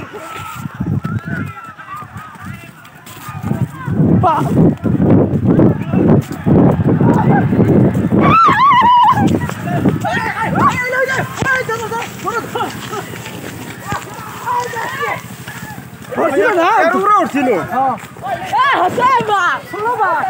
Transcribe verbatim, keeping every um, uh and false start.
Pak. Hortilo na. Eruro hortilo. Ah. Eh, Assam. Solo ba.